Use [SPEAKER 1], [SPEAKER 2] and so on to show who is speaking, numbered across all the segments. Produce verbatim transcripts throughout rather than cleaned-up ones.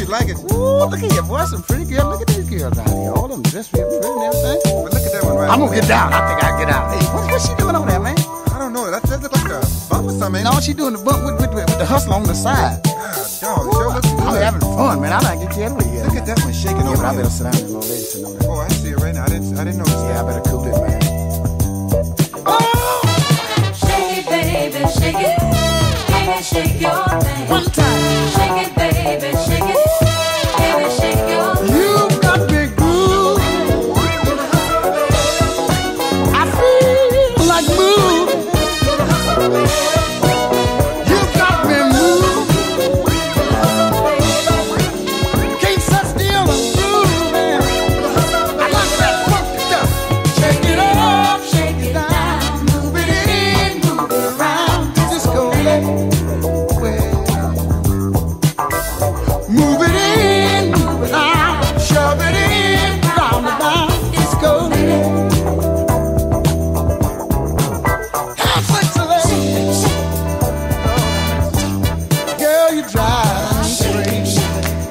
[SPEAKER 1] like it.
[SPEAKER 2] Ooh, look at here, boy. Some pretty girls. Look at these girls out here. All of them dressed real pretty and everything.
[SPEAKER 1] But look at that one right
[SPEAKER 2] I'm gonna
[SPEAKER 1] there.
[SPEAKER 2] get down. I think I'll get out. Hey, what, what's she doing over there, man?
[SPEAKER 1] I don't know. That does look like a bump or something.
[SPEAKER 2] No, she doing the bump with, with, with the hustle on the side.
[SPEAKER 1] God, dog, sure looks good.
[SPEAKER 2] I'm having fun, man. I like to get carried away here.
[SPEAKER 1] Look at that one shaking
[SPEAKER 2] Yeah,
[SPEAKER 1] over
[SPEAKER 2] but I
[SPEAKER 1] there.
[SPEAKER 2] better sit down and no lady sitting over there.
[SPEAKER 1] Oh, I see it right now. I didn't, I didn't notice that.
[SPEAKER 2] Yeah, I better cool it, man. Oh!
[SPEAKER 3] Shake it, baby, shake it. Baby, shake your thing.
[SPEAKER 2] One time.
[SPEAKER 3] Shake it, baby, shake it. Baby, shake your thing.
[SPEAKER 2] You got big groove. I feel like move. You got me move. Can't sit still and groove, man. I like that funky stuff. Shake it up, shake it down, move it in, move it around. Disco lady. Move it in, move it out, shove it in, round and round, disco lady. Have sexy lady. Girl, you drive me crazy.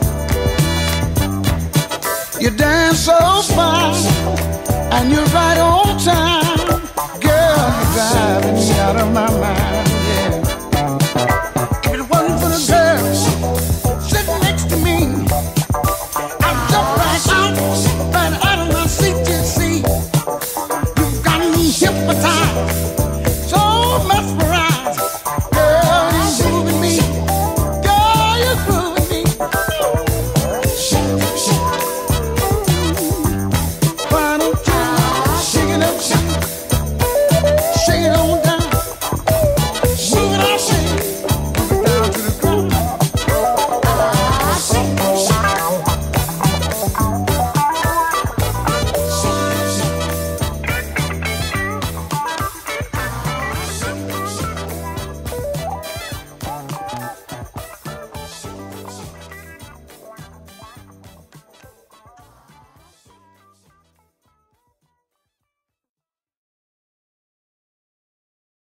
[SPEAKER 2] You dance so fine, and you're right on time. Girl, you're driving me out of my mind, yeah. If it wasn't for the girl sitting next to me, I'd jump right out, right out of my seat, you see. You've got me hypnotized.